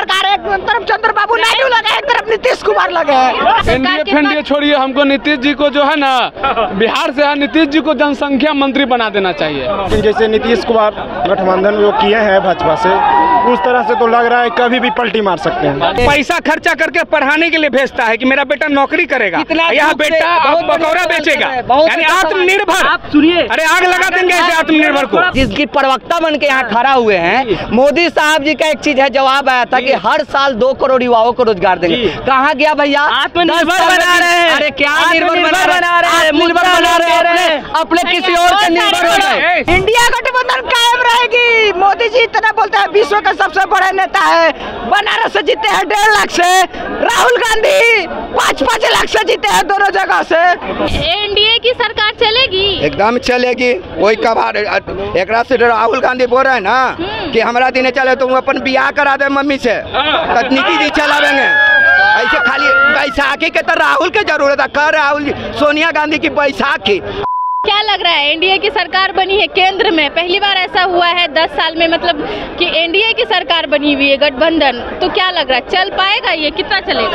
सरकार है, एक तरफ चंद्रबाबू नायडू लगे, एक तरफ नीतीश कुमार लगे। एनडीए छोड़िए, हमको नीतीश जी को जो है ना, बिहार से है, नीतीश जी को जनसंख्या मंत्री बना देना चाहिए। जैसे नीतीश कुमार गठबंधन जो किए हैं भाजपा से, उस तरह से तो लग रहा है कभी भी पलटी मार सकते हैं। पैसा खर्चा करके पढ़ाने के लिए भेजता है कि मेरा बेटा नौकरी करेगा, यहाँ बेटा बकौरा बेचेगा, यानी आत्मनिर्भर। आप सुनिए, अरे आग लगा देंगे ऐसे आत्मनिर्भर को। जिसकी प्रवक्ता बन के यहाँ खड़ा हुए हैं, मोदी साहब जी का एक चीज है, जवाब आया था कि हर साल 2 करोड़ युवाओं को रोजगार देंगे। कहाँ गया भैया? आत्मनिर्भर बना रहे हैं। अरे क्या निर्भर बना रहे हैं? निर्भर बना रहे हैं, अपने किसी और से निर्भर हो गए। इंडिया गठबंधन कायम रहेगी। मोदी जी इतना बोलते हैं विश्व का सबसे बड़ा नेता है, बनारस से जीते हैं 1.5 लाख से, राहुल गांधी 5-5 लाख से जीते हैं दोनों जगह से। एनडीए की सरकार चलेगी? एकदम चलेगी। वही कबार एक से राहुल गांधी बोल रहे हैं ना कि हमारा दिन चले तो अपन बियाह करा दे मम्मी से, तकनीकी जी चलावेंगे। ऐसे खाली बैसाखी के तो राहुल के जरूरत है, कर राहुल जी सोनिया गांधी की बैसाखी। क्या लग रहा है, एनडीए की सरकार बनी है केंद्र में, पहली बार ऐसा हुआ है 10 साल में, मतलब कि एनडीए की सरकार बनी हुई है गठबंधन, तो क्या लग रहा है चल पाएगा ये, कितना चलेगा?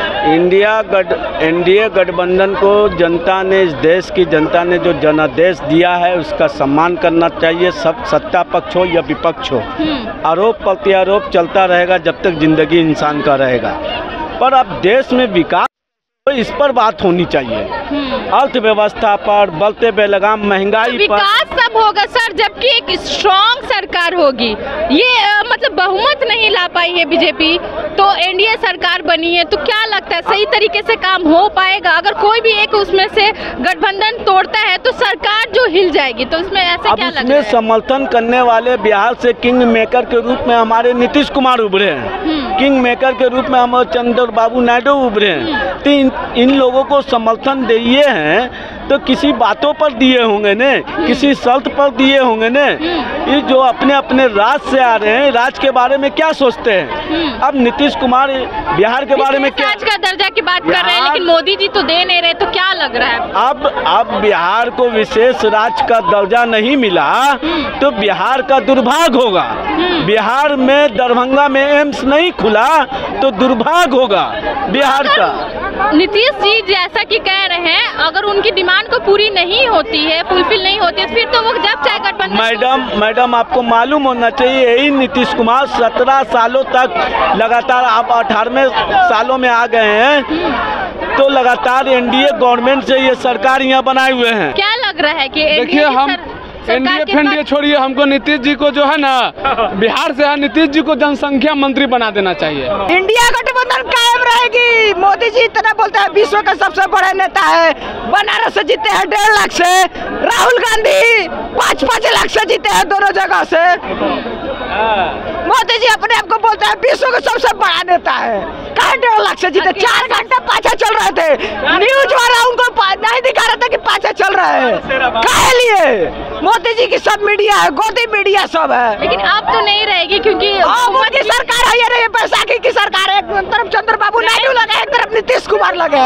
एनडीए गठबंधन को जनता ने, इस देश की जनता ने जो जनादेश दिया है उसका सम्मान करना चाहिए। सब सत्ता पक्ष हो या विपक्ष हो, आरोप प्रत्यारोप चलता रहेगा जब तक जिंदगी इंसान का रहेगा। पर अब देश में विकास, तो इस पर बात होनी चाहिए, अर्थव्यवस्था पर, बढ़ते बेलगाम महंगाई पर। विकास सब होगा सर, जबकि एक स्ट्रॉन्ग सरकार होगी। ये मतलब बहुमत नहीं ला पाई है बीजेपी, तो एनडीए सरकार बनी है, तो क्या लगता है सही तरीके से काम हो पाएगा? अगर कोई भी एक उसमें से गठबंधन तोड़ता है तो सरकार जो हिल जाएगी, तो उसमें ऐसा क्या लग रहा है? समर्थन करने वाले बिहार से किंग मेकर के रूप में हमारे नीतीश कुमार उभरे हैं, किंग मेकर के रूप में हमारे चंद्रबाबू नायडू उभरे हैं। तो इन लोगों को समर्थन दिए हैं तो किसी बातों पर दिए होंगे ने, किसी शर्त पर दिए होंगे ने। ये जो अपने अपने राज से आ रहे हैं, राज के बारे में क्या सोचते हैं? अब नीतीश कुमार बिहार के बारे में क्या, राज का दर्जा की बात कर रहे हैं, लेकिन मोदी जी तो दे नहीं रहे, तो क्या लग रहा है? अब बिहार को विशेष राज्य का दर्जा नहीं मिला तो बिहार का दुर्भाग्य होगा। बिहार में दरभंगा में एम्स नहीं खुला तो दुर्भाग्य होगा बिहार का। नीतीश जी जैसा कि कह रहे हैं, अगर उनकी डिमांड को पूरी नहीं होती है, फुलफिल नहीं होती है, फिर तो वो जब चाहे गठबंधन। मैडम आपको मालूम होना चाहिए, यही नीतीश कुमार 17 सालों तक लगातार, आप 18वें सालों में आ गए हैं, तो लगातार एनडीए गवर्नमेंट से ये सरकार यहाँ बनाए हुए हैं। क्या लग रहा है कि देखिए, हम एनडीए छोड़िए, हमको नीतीश जी को जो है ना, बिहार से है, नीतीश जी को जनसंख्या मंत्री बना देना चाहिए। इंडिया गठबंधन कायम रहेगी। मोदी जी इतना बोलते हैं विश्व का सबसे बड़ा नेता है, बनारस से जीते हैं 1.5 लाख से, राहुल गांधी 5-5 लाख से जीते हैं दोनों जगह से। मोदी जी अपने आप को बोलते हैं विश्व का सबसे बड़ा नेता है, कहाँ 1.5 लाख से जीते? 4 घंटे पाछा चल रहे थे, न्यूज वाला उनको नहीं दिखा रहा था कि पाछा चल रहे हैं। काहे लिए? मोदी जी की सब मीडिया है, गोदी मीडिया सब है। लेकिन अब तो नहीं रहेगी, क्योंकि मोदी सरकार है, ये रही बैसाखी की सरकार है, एक तरफ चंद्रबाबू नायडू लगे, एक तरफ नीतीश कुमार लगे।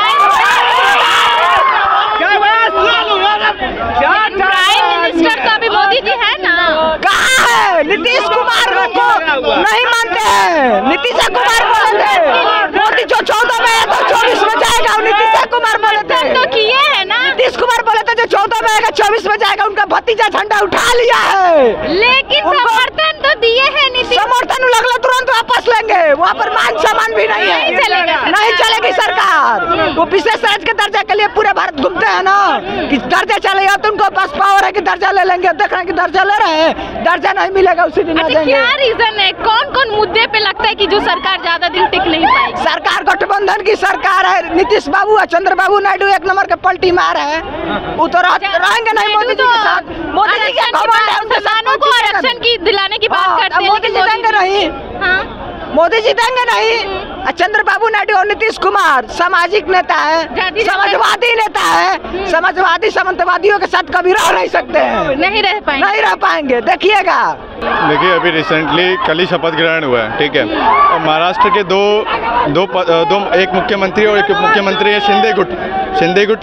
प्राइम मिनिस्टर तो अभी मोदी जी है ना? कहाँ है? नीतीश कुमार को नहीं मानते हैं, नीतीश कुमार बोले थे मोदी जो 14 में है तो 24 में जाएगा, नीतीश कुमार बोले थे, तो किए है ना। नीतीश कुमार बोले थे जो 14 में आएगा 24 में जाएगा, उनका भतीजा झंडा उठा लिया है। लेकिन समर्थन तो दिए हैं नीतीश। समर्थन लगला तुरंत वापस लेंगे, वहाँ पर मान सम्मान भी नहीं है, नहीं चलेगी सरकार। वो विशेष राज्य के दर्जा के लिए पूरे भारत घूमते हैं ना, कि दर्जा चलेगा तो उनको बस पावर है कि दर्जा ले लेंगे, देख रहे हैं कि दर्जा ले रहे हैं, दर्जा नहीं मिलेगा उसी दिन आ जाएंगे। क्या रीजन है, कौन कौन मुद्दे पे लगता है कि जो सरकार ज्यादा दिन टिक नहीं पाएगी? सरकार गठबंधन की सरकार है, नीतीश बाबू और चंद्रबाबू नायडू 1 नंबर के पलटी मार है, वो तो रहेंगे नहीं मोदी जी के साथ। मोदी जी के घमंड है, उनके साथ को आरक्षण की दिलाने की बात करते हैं, मोदी जी देंगे नहीं, मोदी जी देंगे नहीं। चंद्रबाबू नायडू और नीतीश कुमार सामाजिक नेता है, समाजवादी नेता है, समाजवादी सामंतवादियों के साथ कभी रह नहीं सकते हैं, नहीं रह पाएंगे, देखिएगा। देखिए, अभी रिसेंटली कल ही शपथ ग्रहण हुआ है, ठीक है, और महाराष्ट्र के दो एक मुख्यमंत्री और एक उपमुख्यमंत्री है शिंदे गुट,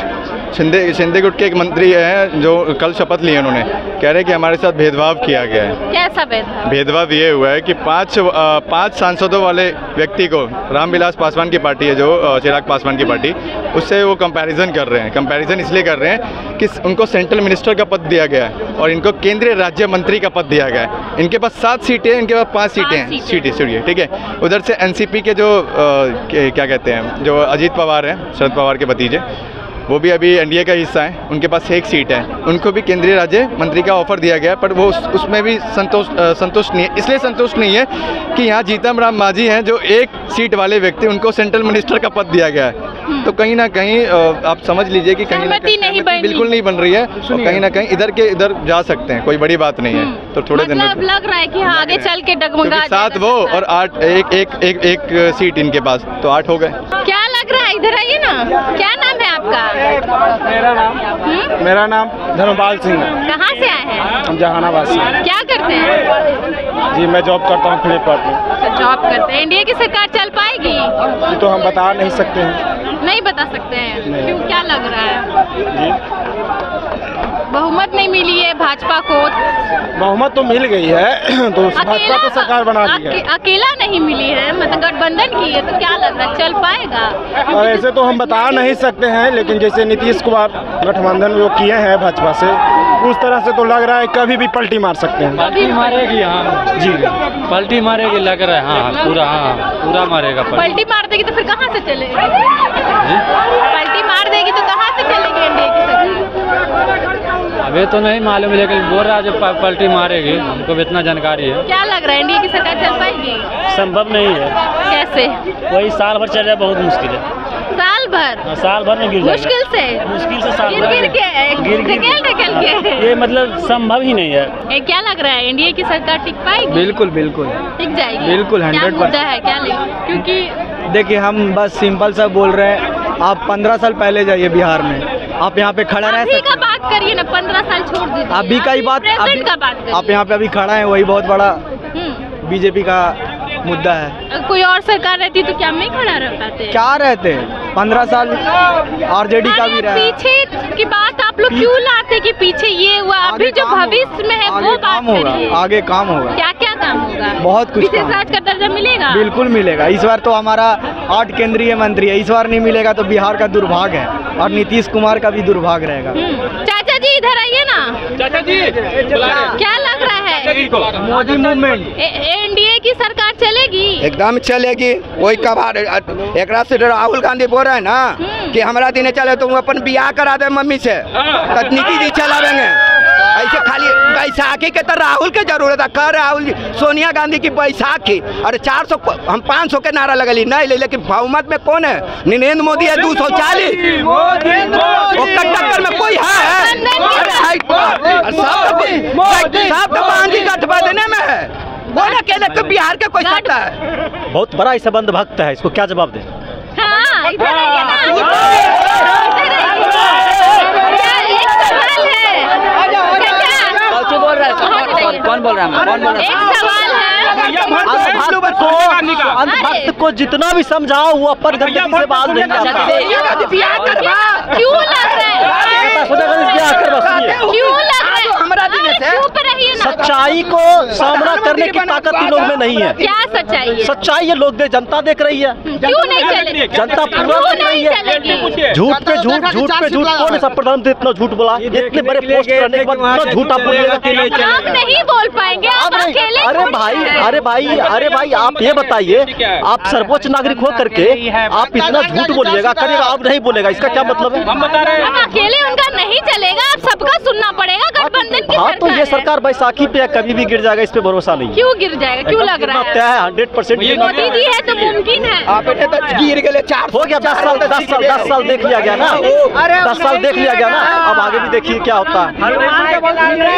शिंदे गुट के एक मंत्री हैं जो कल शपथ लिए उन्होंने, कह रहे हैं कि हमारे साथ भेदभाव किया गया है। कैसा भेदभाव? भेदभाव ये हुआ है कि पाँच सांसदों वाले व्यक्ति को, रामविलास पासवान की पार्टी है जो चिराग पासवान की पार्टी, उससे वो कंपैरिजन कर रहे हैं। कंपैरिजन इसलिए कर रहे हैं कि उनको सेंट्रल मिनिस्टर का पद दिया गया है और इनको केंद्रीय राज्य मंत्री का पद दिया गया है। इनके पास 7 सीटें हैं, इनके पास 5 सीटें हैं। सीटें, ठीक है। उधर से एनसीपी के जो क्या कहते हैं, जो अजीत पवार हैं, शरद पवार के भतीजे, वो भी अभी एनडीए का हिस्सा है, उनके पास 1 सीट है। उनको भी केंद्रीय राज्य मंत्री का ऑफर दिया गया है, पर वो उसमें भी संतुष्ट नहीं है। इसलिए संतुष्ट नहीं है कि यहाँ जीतन राम मांझी हैं जो 1 सीट वाले व्यक्ति, उनको सेंट्रल मिनिस्टर का पद दिया गया है। तो कहीं ना कहीं आप समझ लीजिए कि कहीं ना कहीं बिल्कुल नहीं बन रही है और कहीं ना कहीं इधर के इधर जा सकते हैं, कोई बड़ी बात नहीं है। तो थोड़े दिन मतलब लग रहा है कि हाँ, आगे चल के डगमगा 7 वो और 8 एक सीट इनके पास, तो 8 हो गए। क्या लग रहा है? इधर आइए ना। क्या नाम है आपका? मेरा नाम धर्मपाल सिंह है। कहाँ से आए हैं? हम जहानाबाद से। क्या करते हैं? जी मैं जॉब करता हूँ फ्लिपकार्ट में। जॉब करते हैं। एनडीए की सरकार चल पाएगी? जी तो हम बता नहीं सकते हैं। नहीं बता सकते हैं? क्यों, क्या लग रहा है? जी बहुमत नहीं मिली है भाजपा को। बहुमत तो मिल गई है तो भाजपा को सरकार बना दी है। अकेला नहीं मिली है, मतलब गठबंधन की है, तो क्या लग रहा है चल पाएगा? और ऐसे तो हम बता नहीं सकते हैं, लेकिन जैसे नीतीश कुमार गठबंधन जो किए हैं भाजपा से, उस तरह से तो लग रहा है कभी भी पलटी मार सकते हैं। पलटी मारेगी, हाँ जी, पलटी मारेगी लग रहा है। हाँ पूरा मारेगा। पलटी मार देगी तो फिर कहाँ से चलेगी? पलटी मार देगी तो कहाँ से चलेगी एनडीए की सरकार? अभी तो नहीं मालूम, लेकिन बोल रहा जो पलटी मारेगी, हमको भी इतना जानकारी है। क्या लग रहा है एनडीए की सरकार चल पाएगी? संभव नहीं है। कैसे? वही साल भर चल रहा है, बहुत मुश्किल है। साल भर में गिर मुश्किल से साल भर ढकेल के ये मतलब संभव ही नहीं है। क्या लग रहा है एनडीए की सरकार टिक पाएगी? बिल्कुल टिक जाएगी। बिल्कुल 100% मुद्दा है क्या? क्योंकि देखिए हम बस सिंपल सा बोल रहे हैं, आप 15 साल पहले जाइए बिहार में, आप यहाँ पे खड़ा रह सकते हैं। बात करिए ना, 15 साल छोड़ दीजिए। अभी का ही बात, आप यहाँ पे अभी खड़ा है, वही बहुत बड़ा बीजेपी का मुद्दा है। कोई और सरकार रहती तो क्या नहीं खड़ा रह पाते? क्या रहते? 15 साल आरजेडी का भी रहा। पीछे की बात आप लोग क्यों लाते कि पीछे ये हुआ? अभी जो भविष्य में है वो बात करिए। आगे काम होगा। क्या क्या काम होगा? बहुत कुछ। विशेष राज्य का दर्जा मिलेगा? बिल्कुल मिलेगा। इस बार तो हमारा 8 केंद्रीय मंत्री है, इस बार नहीं मिलेगा तो बिहार का दुर्भाग्य है और नीतीश कुमार का भी दुर्भाग्य रहेगा। चाचा जी इधर आइए ना। चाचा जी क्या लग रहा है? मोदी मूवमेंट एनडीए की सरकार चलेगी? एकदम चलेगी। वही कबाड़ एक से राहुल गांधी बोल रहे हैं ना कि हमारा दिन चले तो अपन बियाह करा दे मम्मी से, तकनीकी जी चलावेंगे। ऐसे खाली बैसाखी के तो राहुल के जरूरत है। कर राहुल जी सोनिया गांधी की बैसाखी, अरे 400 हम 500 के नारा लगली नहीं ले, लेकिन बहुमत में कौन है? नरेंद्र मोदी है 240। टक्कर में कोई है? सब तो मांझी गठबंधन में है, वो ना अकेले तो बिहार का कोई सत्ता है। बहुत बड़ा इस संबंध भक्त है, इसको क्या जवाब दे? हाँ, इधर आइए ना। कौन बोल रहा है? एक सवाल है। अंधभक्त को जितना भी समझाओ वो अपन गंदगी से बात नहीं करता। क्यों लग रहा है? क्यों लग रहा है? सच्चाई को सामना करने की ताकत इन लोग में नहीं है। क्या सच्चाई है? सच्चाई ये लोग जनता देख रही है। क्यों नहीं चलेगी? जनता पूरा देख रही है। झूठ पे झूठ कौन है? सब प्रधानमंत्री इतना झूठ बोला, इतने बड़े पोस्ट करने के बाद झूठ आप बोलिएगा? हम नहीं बोल पाएंगे, आप अकेले। अरे भाई आप ये बताइए, आप सर्वोच्च नागरिक हो करके आप इतना झूठ बोलिएगा, करेगा आप नहीं बोलेगा, इसका क्या मतलब है? हम बता रहे हैं अकेले उनका नहीं चलेगा, आप सबका सुनना पड़ेगा। गठबंधन की हाँ तो ये सरकार बैसाखी पे कभी भी गिर जाएगा, इस पे भरोसा नहीं। क्यों गिर जाएगा? क्यों लग रहा है? 100% मोदी जी है तो मुमकिन है। गिर गए 4 हो गया। 10 साल देख लिया गया ना, 10 साल देख लिया गया ना, अब आगे भी देखिए क्या होता है।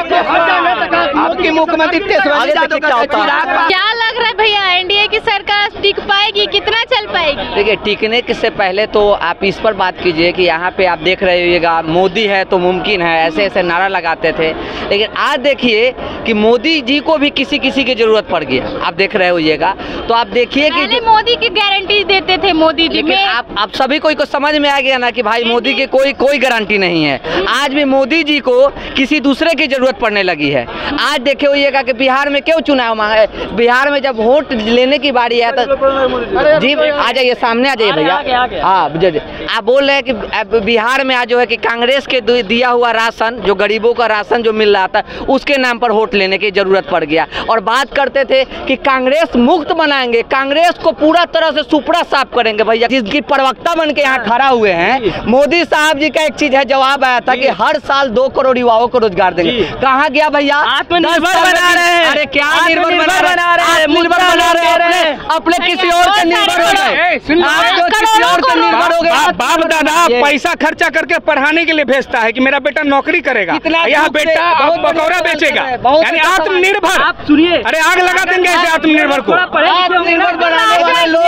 आपकी मुख्यमंत्री आगे देखिए क्या होता है। क्या लग रहा है भैया एनडीए की सरकार टिक पाएगी, कितना चल पाएगी? देखिए, टिकने से पहले तो आप इस पर बात कीजिए कि यहाँ पे आप देख रहे होइएगा मोदी है तो मुमकिन है, ऐसे ऐसे नारा लगाते थे, लेकिन आज देखिए कि मोदी जी को भी किसी किसी की जरूरत पड़ गई है। आप देख रहे होइएगा तो आप देखिए कि मोदी की गारंटी देते थे मोदी जी, लेकिन आप सभी को समझ में आ गया ना कि भाई मोदी की कोई गारंटी नहीं है। आज भी मोदी जी को किसी दूसरे की जरूरत पड़ने लगी है। आज देखे होइएगा कि बिहार में क्यों चुनाव मांगे, बिहार में जब वोट लेने की बारी है तो जी आ जाइए, सामने आ जाइए भैया। हाँ, आप बोल रहे हैं कि बिहार में आज जो है कि कांग्रेस के दिया हुआ राशन, जो गरीबों का राशन जो मिल रहा था, उसके नाम पर वोट लेने की जरूरत पड़ गया। और बात करते थे कि कांग्रेस मुक्त बनाएंगे, कांग्रेस को पूरा तरह से सुपड़ा साफ करेंगे। भैया जिसकी प्रवक्ता बन के यहाँ खड़ा हुए हैं, मोदी साहब जी का एक चीज है, जवाब आया था कि हर साल 2 करोड़ युवाओं को रोजगार देंगे। कहाँ गया भैया? आत्मनिर्भर बना रहे हैं। अरे क्या निर्भर बना रहे हैं? अपने किसी और से निर्भर हो गए, किसी और से निर्भर हो गए। बाप दादा पैसा खर्चा करके पढ़ाने के लिए भेजता है कि मेरा बेटा नौकरी करेगा, यहाँ बेटा पकौड़ा बेचेगा, यानी आत्मनिर्भर। आप सुनिए, अरे आग लगा देंगे ऐसे आत्मनिर्भर को। आत्मनिर्भर बनाने वाले लोग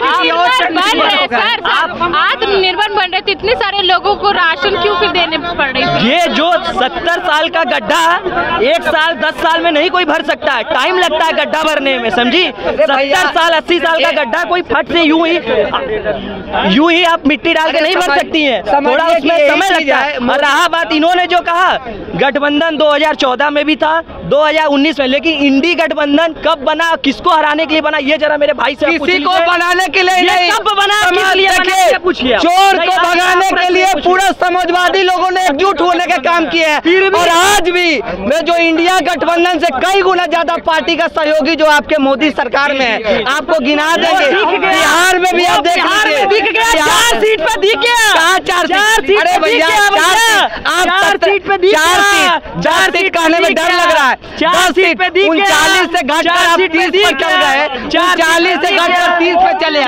आत्मनिर्भर बन रहे थे, इतने सारे लोगों को राशन क्यों फिर देने पड़ रही? ये जो 70 साल का गड्ढा 1 साल 10 साल में नहीं कोई भर सकता है, टाइम लगता है गड्ढा भरने में, समझी? 70 साल 80 साल का गड्ढा कोई फट से यूं ही आप मिट्टी डाल के नहीं भर सकती हैं, थोड़ा उसमें समय लगता है। और रहा बात इन्होंने जो कहा, गठबंधन 2014 में भी था, 2019 में, लेकिन इंडी गठबंधन कब बना, किसको हराने के लिए बना, ये जरा मेरे भाई से किसी को बनाने के लिए नहीं, कब बना, किस लिए बना, पूछिए। चोर को भगाने के लिए पूरा समाजवादी लोगों ने एकजुट होने का काम किया है। और आज भी जो इंडिया गठबंधन से कई गुना ज्यादा पार्टी का सहयोगी जो आपके मोदी सरकार में है, आपको गिना देंगे। बिहार में भी आप देख लीजिए, 4 सीट पे दिख गया, 4 सीट। अरे भैया 4 सीट पे 4 सीट कहने में डर लग रहा है। 4 सीट पे 39 से घटकर आप 30 पर चल गए, 40 से घटकर 30 पे चले।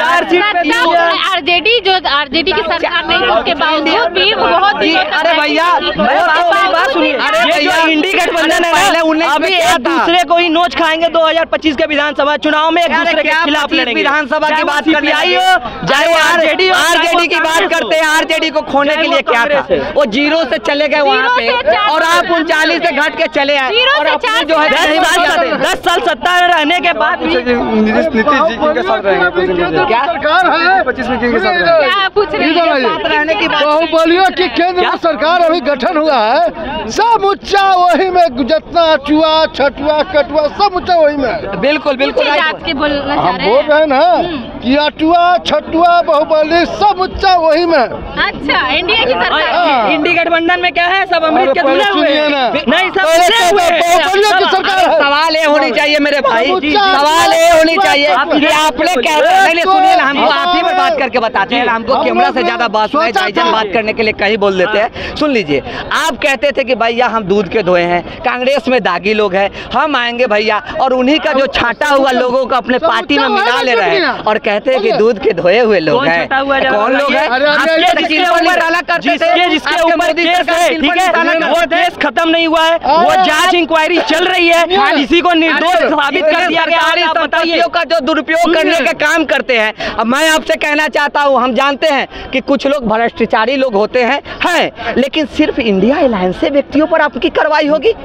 आरजेडी की सरकार नहीं, उसके बावजूद भी वो बहुत। अरे भैया बात सुनिए, अरे भैया इंडी गठबंधन है, अभी एक दूसरे को ही नोच खाएंगे 2025 के विधानसभा चुनाव में, एक दूसरे के खिलाफ लड़ेंगे। विधानसभा की बात करने आई हो, चाहे आरजेडी की बात करते हैं, आरजेडी को खोने के लिए क्या था, वो 0 से चले गए वहाँ पे, और आप 39 से घट के चले आए। और अपने जो है 10 साल सत्ता में रहने के बाद नीतीश जी के साथ रहेंगे, क्या सरकार है 25 में किनके साथ रहने की बात। बाहुबलियों की केंद्र में सरकार अभी गठन हुआ है, सब उच्चा वही में, जितना अचुआ छठुआ कटुआ सब उच्चा वही में। बिल्कुल बिल्कुल हम बोल रहे हैं ना कि अटुआ छठुआ बाहुबली सब उच्चा वही में। अच्छा, इंडिया की सरकार, इंडी गठबंधन में क्या है, सब अमृत के दूल्हे हुए नहीं, सब बाहुबलियों की सरकार है। सवाल ये होनी चाहिए मेरे भाई, सवाल ये होनी चाहिए कि आपने कह रहे, सुनिए ना, हमको आप ही पर बात करके बताते हैं, हमको कैमरा से ज्यादा बात बात करने के लिए कहीं बोल देते हैं। सुन लीजिए, आप कहते थे कि भैया हम दूध के धोए हैं, कांग्रेस में दागी लोग हैं, हम आएंगे भैया और उन्हीं का जो छाटा हुआ लोगों को अपने पार्टी में मिला ले रहे हैं, और कहते हैं कि दूध के धोए हुए लोग हैं। कौन लोग हैं? जिसके ऊपर केस है, ठीक है, वो केस खत्म नहीं हुआ है, वो जांच इंक्वायरी चल रही है, इसी को निर्दोष साबित कर दिया गया। सरकारियों का जो दुरुपयोग करने का काम करते हैं, अब मैं आपसे कहना चाहता हूँ, हम जानते हैं कि कुछ लोग भ्रष्टाचारी लोग होते हैं, लेकिन सिर्फ इंडिया अलायंस से व्यक्तियों पर आपकी कार्रवाई होगी।